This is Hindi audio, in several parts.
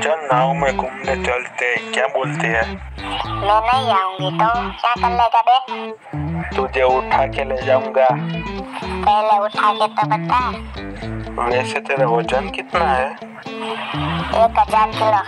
चल नाव में घूमने चलते हैं, क्या बोलती है? मैं नहीं आऊंगी तो क्या कर लेगा बे? तुझे उठा के ले जाऊंगा। पहले उठा के तो बता। वैसे तेरा वजन कितना है? 1000 किलो।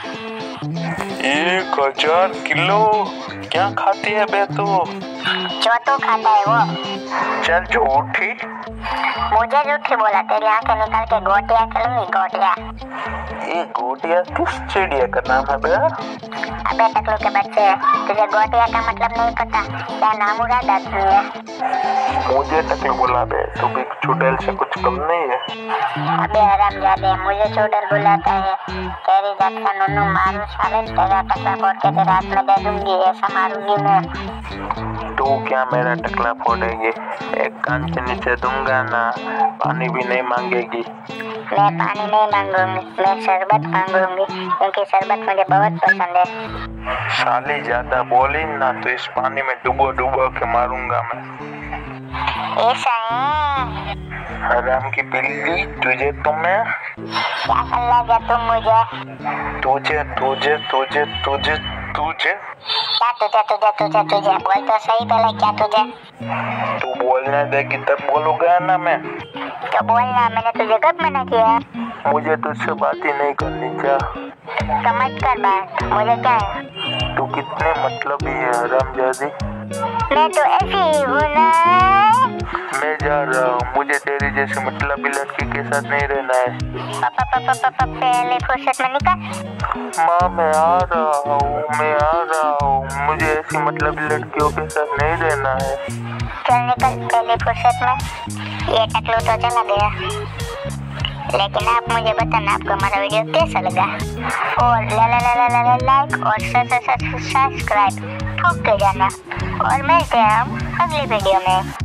1000 किलो? क्या खाती है बे तू? जो तू खाता है वो। चल झूठी। मुझे झूठी बोला, तेरी आंखें निकाल के गोटियां करूंगी, गोटियां। ये गोटिया किस चिड़िया का नाम है बे? अबे टकलू के बच्चे, तुझे गोटिया का मतलब नहीं पता? क्या नाम उड़ाता है? मुझे टकलू बोला बे, तू भी चुड़ैल से कुछ कम नहीं है। अबे हरामजादे, मुझे चुड़ैल बुलाता है? तेरी जात का नन्नू मारू साले, तेरा टकला फोड़ के तेरे हाथ में दे दूंगी, ऐसा मारूंगी मैं। तू क्या मेरा टकला फोड़ेगी? एक कान के नीचे दूंगा ना, पानी भी नहीं मांगेगी। मैं पानी नहीं मांगूंगी, मैं शरबत मांगूंगी, क्योंकि शरबत मुझे बहुत पसंद है। साली ज्यादा बोली ना तो इस पानी में डुबो डुबो के मारूंगा मैं। ऐसा है? हराम की पिल्ली, तुझे तो मैं। क्या कर लगा तुम मुझे? तुझे तुझे तुझे तुझे तुझे क्या तुझे बोल तो सही पहले, क्या तुझे? तू बोलने देगी तब बोलूंगा ना मैं। तो बोलना, मैंने तुझे कब मना किया? मुझे तुझसे बात ही नहीं करनी। क्या तो मत कर बात, मुझे क्या है? तू कितने मतलबी है हरामजादी। मैं तो ऐसी ही हूँ ना। मैं जा रहा हूँ, मुझे तेरी जैसी मतलबी लड़की के साथ नहीं रहना है। पहले फुर्सत में निकल। माँ मैं आ रहा हूँ, मुझे ऐसी मतलबी लड़कियों के साथ नहीं रहना है। चल निकल पहले फुर्सत में। ये टकलू तो चला गया, लेकिन आप मुझे बताना आपको हमारा वीडियो कैसा लगा, और लाइक और सब्सक्राइब ठोक के जाना, और मिलते हैं हम अगली वीडियो में।